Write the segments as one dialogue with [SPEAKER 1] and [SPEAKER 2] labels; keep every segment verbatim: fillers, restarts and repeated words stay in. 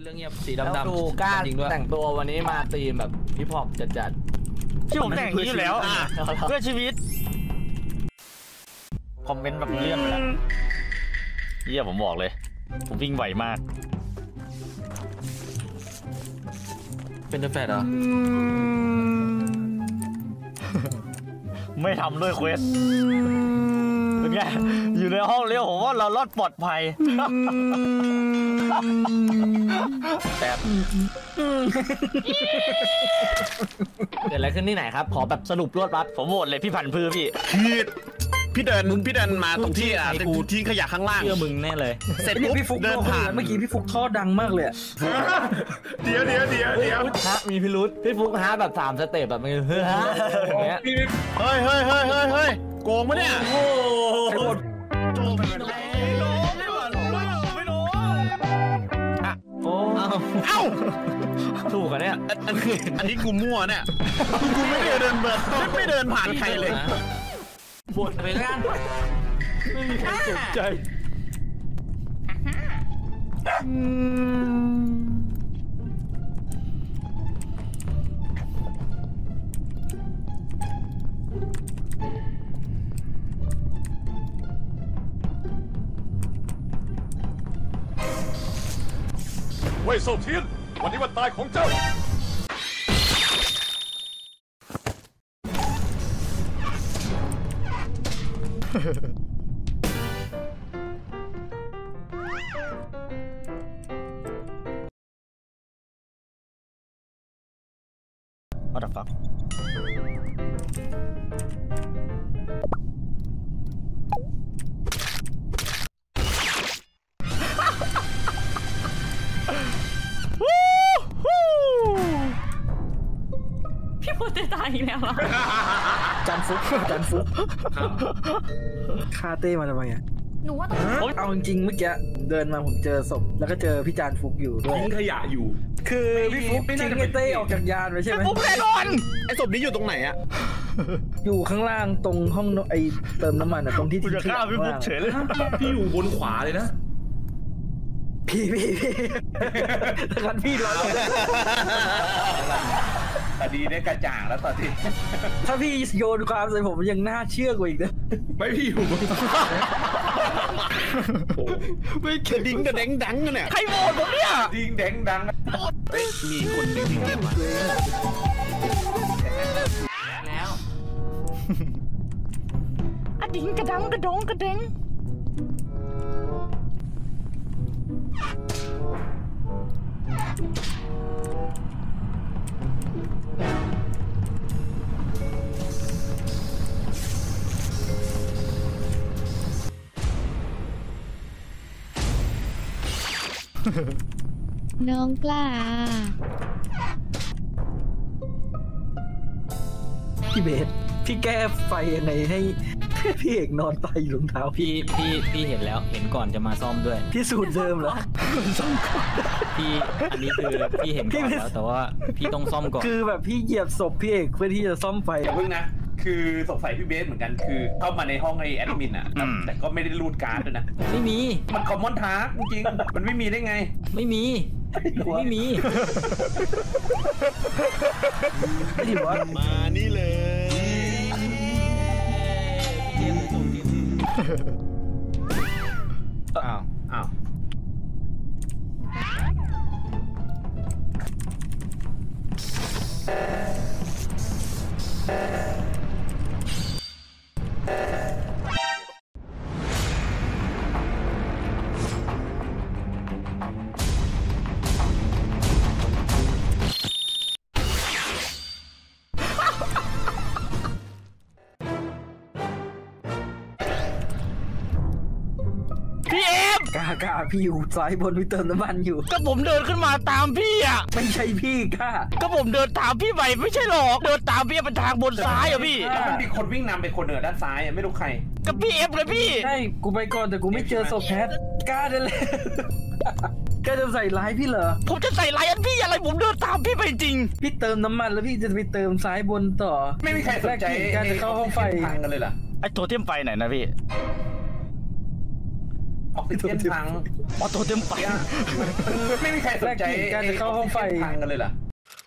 [SPEAKER 1] เรื่องเงียบสีดำดำ
[SPEAKER 2] ดูกล้าแต่งตัววันนี้มาตีมแบบฮิปฮอปจัด
[SPEAKER 3] ๆที่ผมแต่งนี้อยู่แล้วเพื่อชีวิตคอมเมนต์แบบเลื่อนไปแล้วเยี่ยผมบอกเลยผมวิ่งไหวมาก
[SPEAKER 1] เป็นเดอะแฟดเหรอ
[SPEAKER 3] ไม่ทำด้วยเควสเป็นไงอยู่ในห้องเลี้ยวผมว่าเรารอดปลอดภัยแต่
[SPEAKER 2] เกิดอะไรขึ้นที่ไหนครับขอแบบสรุปรวดรัด
[SPEAKER 3] ผมโหวตเลยพี่พันธุ์พือพี่
[SPEAKER 4] พี่พี่เดินพี่เดินมาตรงที่อ่ะกูทิ้งขยะข้างล่าง
[SPEAKER 2] เชื่อมึงแน่เลย
[SPEAKER 4] เสร็จปุ๊บ
[SPEAKER 1] พี่ฟุก
[SPEAKER 4] เดินผ่าน
[SPEAKER 1] เมื่อกี้พี่ฟุกท่อดังมากเลย
[SPEAKER 4] เดี๋ยวเดี๋ยวเดี๋ยวเดี๋ยว
[SPEAKER 2] ฮะมีพิรุษพี่ฟุกฮะแบบสามสเต็ปแบบมึงเฮ้ยฮะอย่างเงี้ย
[SPEAKER 4] เฮ้ยเฮ้ยเฮ้ยเฮ้ยเฮ้ยโกงปะเนี่ย
[SPEAKER 1] โอ้โห
[SPEAKER 4] โจมไปเลยไม่รู้ไม่รู้ไม่รู้อ่ะ
[SPEAKER 2] โอ้
[SPEAKER 4] เอ้า
[SPEAKER 2] ถูกอ่ะเนี่ย
[SPEAKER 4] อันนี้อันนี้กูมั่วเนี่ยกูไม่ได้เดินเบิร์ดไม่เดินผ่านใครเลย
[SPEAKER 2] ปวดไปแล้วไม่มีใครสนใจ
[SPEAKER 5] เว่ยเซาเทียนวันนี้วันตายของเจ้า
[SPEAKER 3] What the fuck
[SPEAKER 6] พี่พูดตายอีกแล้วเหรอ
[SPEAKER 1] จันฟุกจันฟุกคาเต้มาทำไมอ่ะ
[SPEAKER 6] หนูว่าต้อง
[SPEAKER 1] เอาจริงๆเมื่อกี้เดินมาผมเจอศพแล้วก็เจอพี่จานฟุกอยู่ด้วย
[SPEAKER 5] ทิ้งขยะอยู่
[SPEAKER 1] คือพี่ฟุกทิ้งไอ้เต้ออกจากยานไปใช่ไหม
[SPEAKER 4] ฟุกแน่นอนไอ้ศพนี้อยู่ตรงไหนอะ
[SPEAKER 1] อยู่ข้างล่างตรงห้องไอ้เติมน้ำมันอะตรงที่
[SPEAKER 3] ทิ้งขยะพี่ฟุกเฉยเลย
[SPEAKER 5] พี่อยู่บนขวาเลยนะ
[SPEAKER 1] พี่พี่พี่ถ้างั้นพี่รอ
[SPEAKER 4] คดีได้กระจ่างแล้วตอนนี้
[SPEAKER 1] ถ้าพี่โยนความใส่ผมยังน่าเชื่อกว่าอีกนะ
[SPEAKER 5] ไม่พี่อยู่บน
[SPEAKER 4] ไม่กระดิ้งกระเด้งดังกันเนี่ย
[SPEAKER 3] ใครโหวตผมเนี่ย
[SPEAKER 4] ดิ้งเด้งดังมีคนหนึ่งที่เก็บมา
[SPEAKER 6] แล้วอะดิ้งกระดังกระดงกระเด้ง
[SPEAKER 7] น้องกล้า
[SPEAKER 1] พี่เบสพี่แก้ไฟยังไงให้พี่เอกนอนตายอยู่รองเท้า
[SPEAKER 2] พี่พี่พี่เห็นแล้วเห็นก่อนจะมาซ่อมด้วย
[SPEAKER 1] พี่สูตรเดิมเหรอซ่อมก่อน
[SPEAKER 2] พี่อันนี้คือพี่เห็นก่อนแล้วแต่ว่าพี่ต้องซ่อมก่อน
[SPEAKER 1] คือแบบพี่เหยียบศพพี่เอกเพื่อที่จะซ่อมไฟ
[SPEAKER 4] อย่าเพิ่งนะคือสงสัยพี่เบสเหมือนกันคือเข้ามาในห้องไอแอดมินอ่ะแต่ก็ไม่ได้รูดการ์ดด้วยนะ
[SPEAKER 2] ไม่มี
[SPEAKER 4] มันคอมมอนทาร์กจริงๆมันไม่มีได้ไง
[SPEAKER 2] ไม่มีไม่มี
[SPEAKER 1] ที่ว่า
[SPEAKER 4] มานี่เลยอ้าวอ้าว
[SPEAKER 1] กล้ากล้าพี่อยู่ซ้ายบนพี่เติมน้ำมันอยู่
[SPEAKER 3] ก็ผมเดินขึ้นมาตามพี่อ่ะ
[SPEAKER 1] ไม่ใช่พี่กล้า
[SPEAKER 3] ก็ผมเดินตามพี่ไปไม่ใช่หรอกเดินตามพี่เป็นทางบนซ้ายอ่ะพี่
[SPEAKER 4] แล้วมันมีคนวิ่งนำไปคนเดินด้านซ้ายอ่ะไม่รู้ใคร
[SPEAKER 3] ก็พี่เอฟเลยพี่
[SPEAKER 1] ใช่กูไปก่อนแต่กูไม่เจอศพแพทกล้าได้เลยกล้าจะใส่ร้ายพี่เหรอ
[SPEAKER 3] ผมจะใส่ร้ายอันพี่อะไรผมเดินตามพี่ไปจริง
[SPEAKER 1] พี่เติมน้ำมันแล้วพี่จะไปเติมซ้ายบนต่อ
[SPEAKER 4] ไม่มีใครสนใจ
[SPEAKER 1] การจะเข้าห้องไฟ
[SPEAKER 4] กันเลยล่ะ
[SPEAKER 3] ไอ้โทเทมไฟไหนนะพี่
[SPEAKER 4] อ๋อกซิเจนพัง
[SPEAKER 3] ออโต้เต็มไป
[SPEAKER 4] ไม่มีใครสนใจการเข้าห้องไฟพังกันเลยเหรอ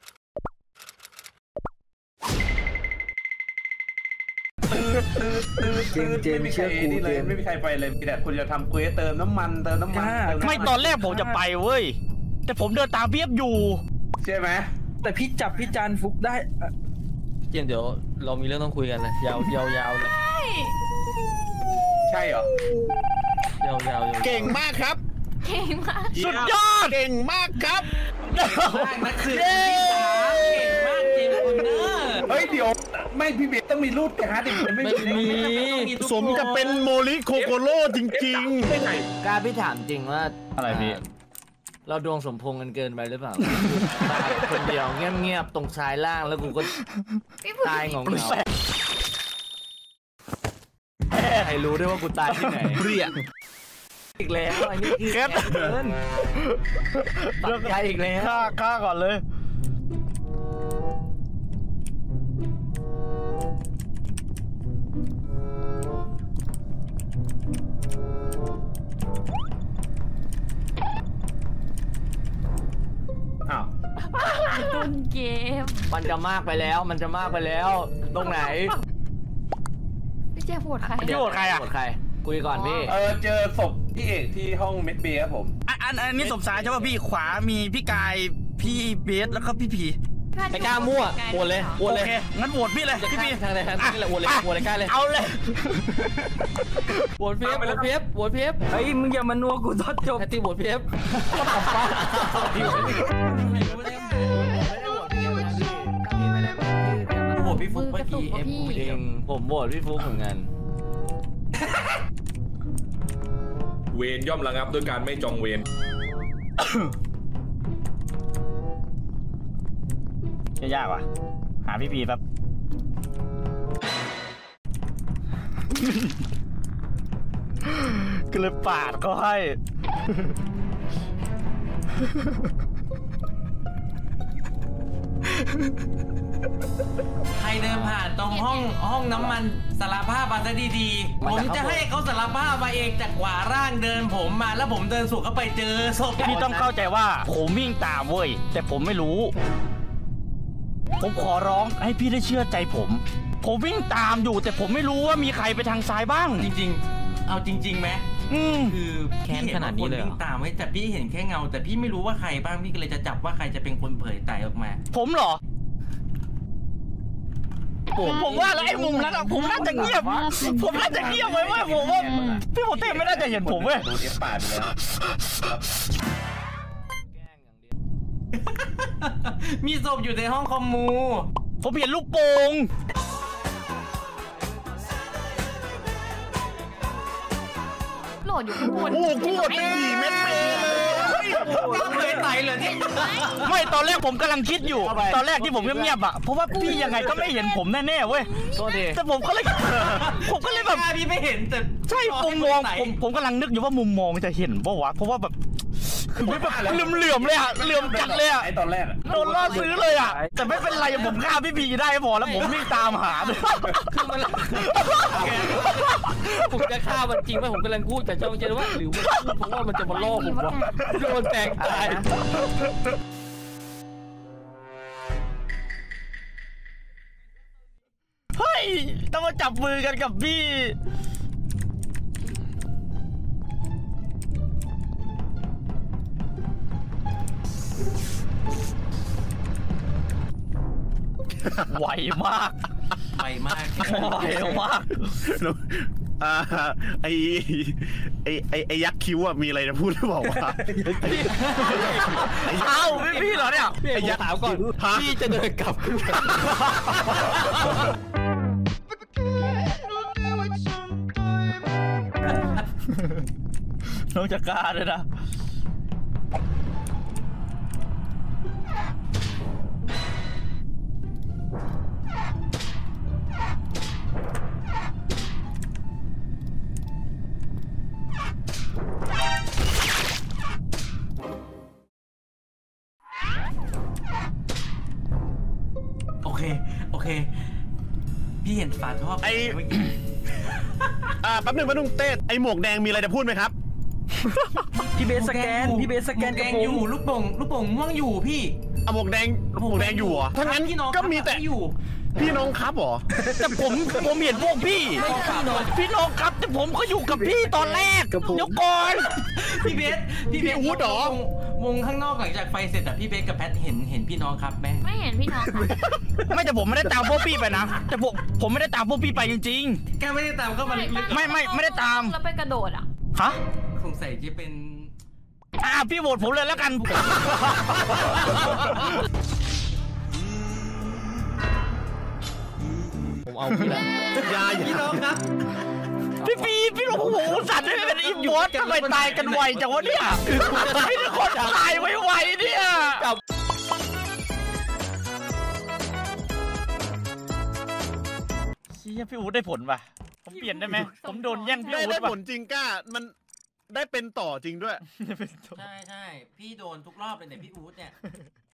[SPEAKER 1] เจนเจนเชื่อกูเจน
[SPEAKER 4] ไม่มีใครไปเลยมีแต่คุณจะทำเควสเติมน้ำมันเติมน้ำมันเติมน้ำมัน
[SPEAKER 3] ไม่ตอนแรกผมจะไปเว้ยแต่ผมเดินตามพี่เอฟอยู่
[SPEAKER 4] ใช่ไหม
[SPEAKER 1] แต่พี่จับพี่จานฟุกได้อะ
[SPEAKER 2] เจนเดี๋ยวเรามีเรื่องต้องคุยกันเลยยาวยาวยาวเลย
[SPEAKER 4] ใช่เหรอย
[SPEAKER 2] าวยาวยาว
[SPEAKER 7] เก่งมากครับ
[SPEAKER 6] เก่งมาก
[SPEAKER 3] สุดยอด
[SPEAKER 7] เก่งมากครับ
[SPEAKER 2] มากนะคือที่สามเก่งมากเจมส์คุณเนอร์
[SPEAKER 4] เฮ้ยเดี๋ยวไม่พี่เบสต้องมีรูดการ์ดดิมันไม่
[SPEAKER 2] ไม่
[SPEAKER 4] มี
[SPEAKER 2] มี
[SPEAKER 7] สมกับเป็นโมริโคโกโร่จริง
[SPEAKER 8] กล้าพี่ถามจริงว่า
[SPEAKER 3] อะไรพี่
[SPEAKER 8] เราดวงสมพงษ์กันเกินไปหรือเปล่า ตายคนเดียวเงียบๆตรงซ้ายล่างแล้วกูก็ตายงงๆใครรู้ด้วยว่ากูตายที่ไหน
[SPEAKER 7] ๆเรีย
[SPEAKER 8] อีกแล้วอันนี้คือ
[SPEAKER 3] เคส
[SPEAKER 8] เกินตัดใจอีกแล้ว
[SPEAKER 3] ฆ่าฆ่าก่อนเลย
[SPEAKER 4] อ้าว
[SPEAKER 6] ต้นเกม
[SPEAKER 8] มันจะมากไปแล้ว มันจะมากไปแล้ว ตรงไหน
[SPEAKER 6] พี่เจโหวตใคร
[SPEAKER 3] พี่โหวตใครอะ
[SPEAKER 8] โหวตใคร คุยก่อนพี่
[SPEAKER 4] เออเจอศพพี่เอกที่ห้องเมดเบย์ครับผม
[SPEAKER 9] อันอันอันนี้ศพซ้ายใช่ป่ะพี่ขวามีพี่กายพี่เบสแล้วก็พี่ผี
[SPEAKER 2] ไม่กล้ามั่วโหวตเลยโหวต
[SPEAKER 9] โอ
[SPEAKER 2] เลย
[SPEAKER 9] เคงั้นโหวตพี่เลย
[SPEAKER 2] จะ
[SPEAKER 9] พี่
[SPEAKER 2] ฆ่า
[SPEAKER 9] ผี
[SPEAKER 2] ทางไหนทางนี้แหละโหวตเลยโหวตเลยกล้าเลย
[SPEAKER 9] เอาเลย
[SPEAKER 2] โหวตเพียบโหวตเพียบโหวตเพียบ
[SPEAKER 1] เฮ้ยมึงอย่ามานัวกูตอนจบ
[SPEAKER 2] แพตตี้โหวตเพียบ
[SPEAKER 8] โหวตพี่ฟุ
[SPEAKER 6] มื
[SPEAKER 8] ก
[SPEAKER 6] อก
[SPEAKER 8] เมื่
[SPEAKER 6] ระ
[SPEAKER 8] อ
[SPEAKER 6] ตุก
[SPEAKER 8] กี้
[SPEAKER 6] กว่า
[SPEAKER 8] เอ็ม
[SPEAKER 6] พี่
[SPEAKER 8] จริงผมโหวตพี่ฟุกเหมือนกัน
[SPEAKER 5] เวรย่อมระงับด้วยการไม่จองเวร
[SPEAKER 3] จะยากว่ะ หาพี่พีแป๊บ ก็เลยปาดก็ให้
[SPEAKER 2] ใครเดินผ่านตรงห้องห้องน้ำมันสารภาพมาซะดีๆ ผมจะให้เขาสารภาพมาเองจากขวาร่างเดินผมมาแล้วผมเดินสู่เข้าไปเจอศพ
[SPEAKER 3] พี่ต้องเข้าใจว่าผมวิ่งตามเว้ยแต่ผมไม่รู้ ผมขอร้องให้พี่ได้เชื่อใจผม ผมวิ่งตามอยู่แต่ผมไม่รู้ว่ามีใครไปทางซ้ายบ้าง
[SPEAKER 2] จริงๆ เอาจริงๆไหม
[SPEAKER 3] อืม
[SPEAKER 2] คือ
[SPEAKER 8] แค้นขนาดนี้เลยเหรอ
[SPEAKER 2] พี่ห็ว่าคนวิ่งตามไว้แต่พี่เห็นแค่เงา แต่พี่ไม่รู้ว่าใครบ้างพี่ก็เลยจะจับว่าใครจะเป็นคนเผยไตออกมา
[SPEAKER 3] ผมเหรอ ผมผมว่าแล้วไอ้มุมนั้นอะผมน่าจะเงียบ ผมน่าจะเงียบไว้เว้ยผมว่าพี่โมเต้ไม่น่าจะเห็นผมเว้ย
[SPEAKER 4] โดนเอฟปาดไปแล้ว
[SPEAKER 2] มีศพอยู่ในห้องคอมมู
[SPEAKER 3] ผมเห็นลูกโป่ง
[SPEAKER 6] โหลดอยู่ข้างบน
[SPEAKER 7] โอ้โหกูโหวตดีเม็ดเมย์เลย
[SPEAKER 2] เผยไตเหรอเนี่ย
[SPEAKER 3] ไม่ตอนแรกผมกำลังคิดอยู่ ตอนแรกที่ผมเงียบๆอะเพราะว่าพี่ยังไงก็ไม่เห็นผมแน่ๆเว้ย
[SPEAKER 8] โทษที
[SPEAKER 3] แต่ผมก็เลย ผมก็เลยแบบ
[SPEAKER 2] พี่ไม่เห็นแต่
[SPEAKER 3] ใช่มุมมองผมผมกำลังนึกอยู่ว่ามุมมองจะเห็นปะวะเพราะว่าแบบคือแบบเหลื่อมเหลื่อมๆเลยอะเหลื่อมจัดเลยอะ
[SPEAKER 4] ไอตอนแรกอะ
[SPEAKER 3] โดนล่อซื้อเลยอะแต่ไม่เป็นไรผมฆ่าพี่พีได้พอแล้วผมวิ่งตามหาเลย
[SPEAKER 2] คือมันผมจะฆ่ามันจริงไหมผมกำลังพูดแต่จ้องจะว่าหรือว่าพูดเพราะว่ามันจะมาล่อผมวะโดนแตงตาย
[SPEAKER 3] เฮ้ยต้องมาจับมือกันกับพี่ไวมาก
[SPEAKER 2] ไปมาก
[SPEAKER 3] ไวมาก
[SPEAKER 7] อ่าไอไอไอไอยักษ์คิ้วอะมีอะไรจะพูดหรือเปล่าวะ
[SPEAKER 3] เอ้าพี่พี่เหรอเนี่ย
[SPEAKER 2] ไอ้ยักษ์ถามก่อนพี่จะเดินกลับขึ้น
[SPEAKER 3] น้องจะกล้าเลยนะ
[SPEAKER 2] โอเคโอเคพี่เห็นฝาท่อ
[SPEAKER 7] ไออ่าแป๊บหนึงแป๊บหนึงเต้ไอหมวกแดงมีอะไรจะพูดไหมครับ
[SPEAKER 1] พี่เบสสแกนพี่เบสสแกน
[SPEAKER 2] แด
[SPEAKER 1] กับ
[SPEAKER 2] ง
[SPEAKER 1] ผ
[SPEAKER 2] อยู่
[SPEAKER 1] ม
[SPEAKER 2] ลูกโป่งลูกโป่งม่วงอยู่พี่
[SPEAKER 7] อะหมวกแดงหมวกแดงอยู่เหรอถ้างั้น
[SPEAKER 2] พี่น้อง
[SPEAKER 7] ก็มีแต่
[SPEAKER 2] อยู่
[SPEAKER 7] พี่น้องครับเหรอ
[SPEAKER 3] แต่ผมผมเห็นพวกพี่ พี่น้องครับแต่ผมก็อยู่กับพี่ตอนแรก
[SPEAKER 1] กับผม
[SPEAKER 3] เดี๋ยวก่อน
[SPEAKER 2] พี่เบสพี่เบส
[SPEAKER 7] พี่อู๊ดเหรอ
[SPEAKER 2] วงวงข้างนอกหลังจากไฟเสร็จอะพี่เบสกับแพทเห็นเห็นพี่น้องครับไหม
[SPEAKER 6] ไม่เห็นพี่น้องค่ะ
[SPEAKER 3] ไม่แต่ผมไม่ได้ตามพวกพี่ไปนะ แต่ผมผมไม่ได้ตามพวกพี่ไปจริง
[SPEAKER 2] แกไม่ได้ตามเข้ามาลึก
[SPEAKER 3] ไม่ไม่ไม่ได้ตาม
[SPEAKER 6] แล้วไปกระโดดอ่ะ
[SPEAKER 3] ๆ ฮะ
[SPEAKER 2] ๆสงสัยจะเป็น
[SPEAKER 3] อ่าพี่โหวตผมเลยแล้วกัน
[SPEAKER 8] ผมเอาพี่แหละ
[SPEAKER 7] อย่าอย่า
[SPEAKER 2] พี่น้องครับ
[SPEAKER 3] พี่ปีพี่หลวงหูสัตว์ไม่เป็นอีบอสทำไมตายกันไวจังวะเนี่ยไอ้คนตายไวๆเนี่ยเชี่ยพี่อู๊ดได้ผลป่ะ ผมเปลี่ยนได้ไหม ผมโดนแย่งพี่
[SPEAKER 7] ได้
[SPEAKER 3] อู๊
[SPEAKER 7] ได้
[SPEAKER 3] ดป่ะ
[SPEAKER 7] ผลจริงกล้ามันได้เป็นต่อจริงด้วย
[SPEAKER 2] ใช่ใช่พี่โดนทุกรอบเลยเนี่ยพี่อู๊ดเนี่ย